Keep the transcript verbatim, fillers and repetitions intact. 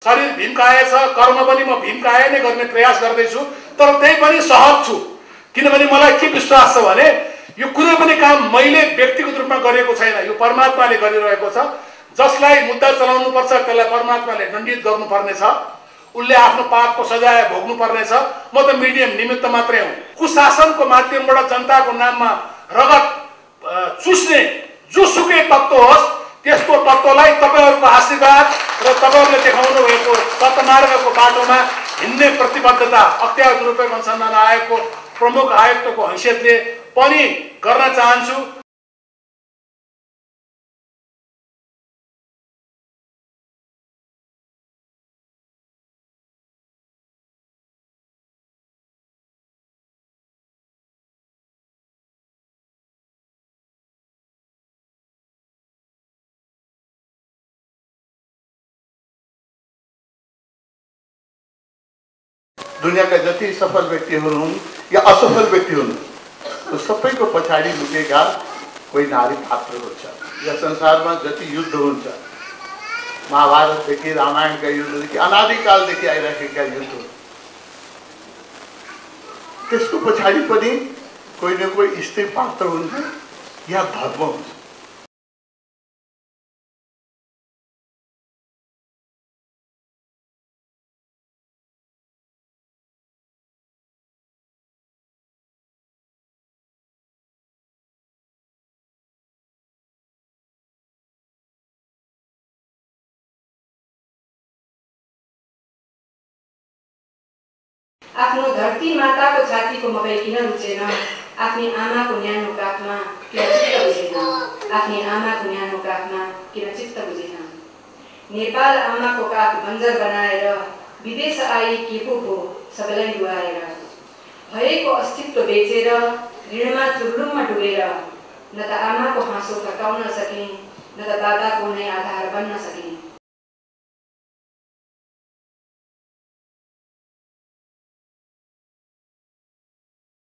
शरीर भीमकाय छ, कर्म पनि म भीमकाय नै गर्ने प्रयास गर्दैछु, तर त्यही पनि सहज छु। किनभने मलाई के विश्वास छ भने यो कुनै पनि काम मैले व्यक्तिगत रूपमा गरेको छैन, यो परमात्माले गरिरहेको छ। जसलाई मुद्दा चलाउनु पर्छ त्यसलाई परमात्माले दण्डित गर्नुपर्ने छ, उसले आफ्नो पापको सजाय भोग्नु पर्ने छ। म त मिडियम निमित्त मात्रै हुँ। कुशासनको माध्यमबाट जनताको नाममा रगत चुस्ने जोसुकै तत्त्व होस्, त्यसको तत्त्वलाई तपाईहरुको आशीर्वाद र तपाईहरुले देखाउनु भएको सतमार्गको बाटोमा हिँड्ने प्रतिबद्धता अख्तियार दुरुपयोग अनुसन्धान आयोगको प्रमुख आयुक्तको हैसियतले पनि गर्न चाहन्छु। दुनियाका जति सफल व्यक्तिहरू हुन् या असफल व्यक्ति हुन्, त्यो सबैको पछाडि लुकेका कोही नारी पात्रहरू छ। यस संसारमा जति युद्ध हुन्छ, महाभारतदेखि रामायणका युद्धदेखि अनादिकालदेखि आइरहेका युद्ध, त्यसको पछाडि पनि कोही न कोही स्त्री पात्र हुन्छ या धर्म हुन्छ। आफ्नो धरती माताको छातीको मकै किन रुचेन, आफ्नी आमाको न्यानो काखमा किन चित्त बुझेन, आफ्नी आमाको न्यानो काखमा किन चित्त बुझेन। नेपाल आमाको काख बन्जर बनाएर विदेश आई के पो हो सबैलाई डुबाएर, भएको अस्तित्व बेचेर ऋणमा चुर्लुममा डुबेर, न त आमाको हाँसो फर्काउन सके, न त बाबाको नै आधार बन्न सके।